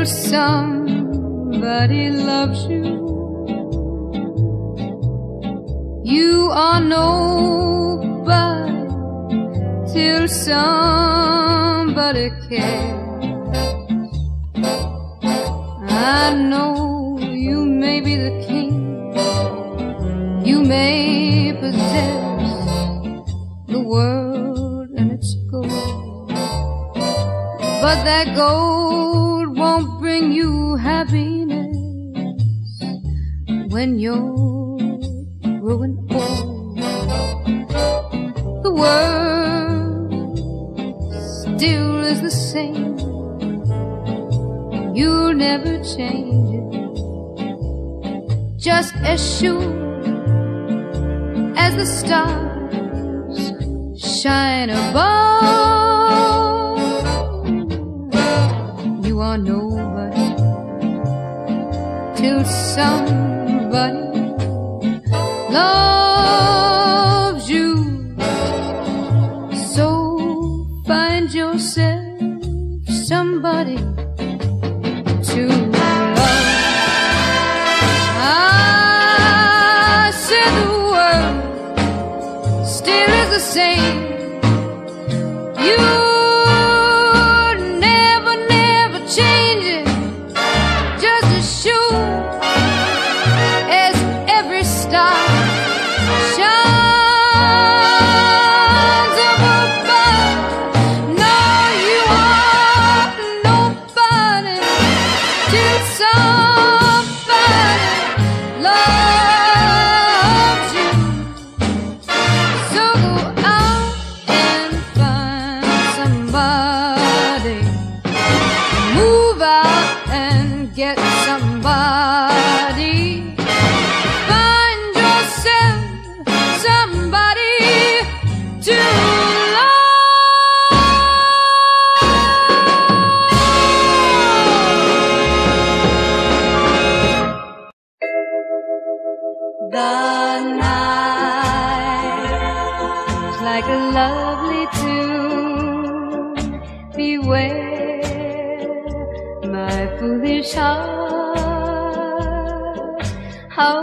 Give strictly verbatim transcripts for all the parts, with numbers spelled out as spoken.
somebody loves you. You are nobody till somebody cares. I know you may be the king, you may possess the world and its gold, but that gold won't bring you happiness when you're growing old. The world still is the same, you'll never change it, just as sure as the stars shine above. You are nobody till somebody loves you. So find yourself somebody to love. I said the world still is the same. You never, never change it, just as sure as every star shines up above. No, you are nobody till somebody loves you. So go out and find somebody, move out and get somebody, find yourself somebody to The night's like a lovely tune. Beware my foolish heart, how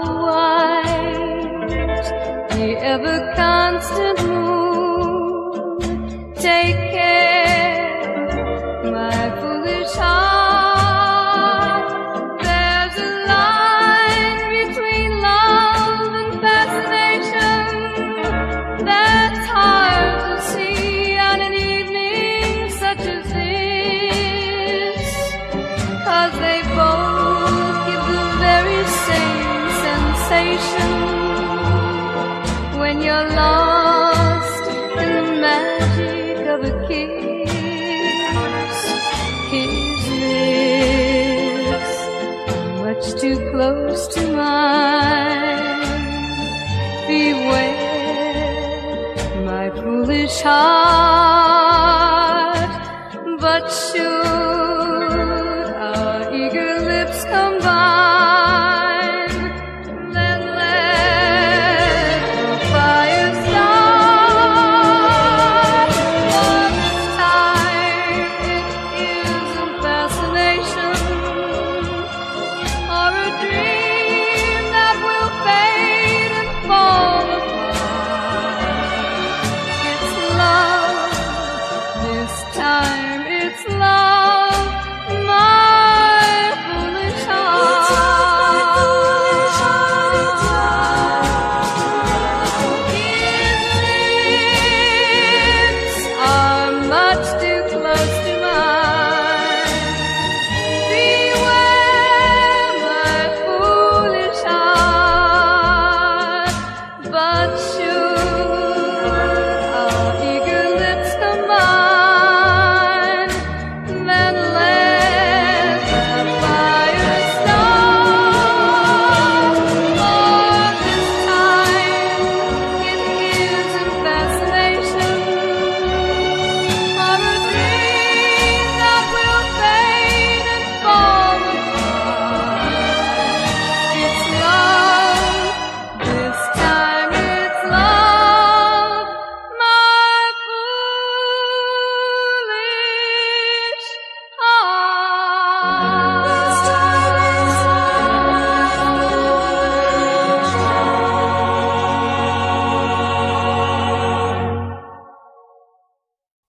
wise the ever constant moon. Take care, my foolish heart. There's a line between love and fascination that's hard to see on an evening such as this, 'cause they both give the very same sensation when you're lost in the magic of a kiss. His lips much too close to mine. Beware my foolish heart, but sure